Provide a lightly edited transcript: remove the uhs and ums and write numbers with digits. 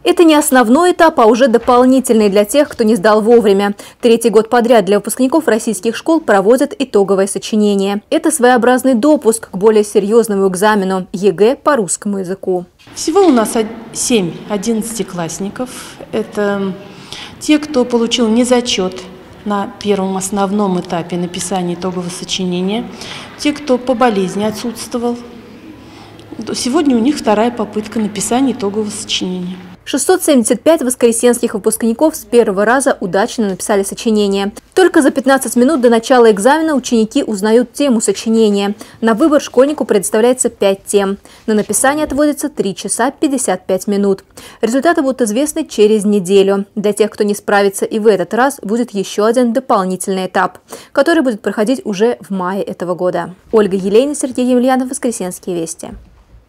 Это не основной этап, а уже дополнительный для тех, кто не сдал вовремя. Третий год подряд для выпускников российских школ проводят итоговое сочинение. Это своеобразный допуск к более серьезному экзамену ЕГЭ по русскому языку. Всего у нас 7 11-классников. Это те, кто получил незачет на первом основном этапе написания итогового сочинения, те, кто по болезни отсутствовал. Сегодня у них вторая попытка написания итогового сочинения. 675 воскресенских выпускников с первого раза удачно написали сочинение. Только за 15 минут до начала экзамена ученики узнают тему сочинения. На выбор школьнику предоставляется 5 тем. На написание отводится 3 часа 55 минут. Результаты будут известны через неделю. Для тех, кто не справится и в этот раз, будет еще один дополнительный этап, который будет проходить уже в мае этого года. Ольга Елейна, Сергей Емельянов, Воскресенские вести.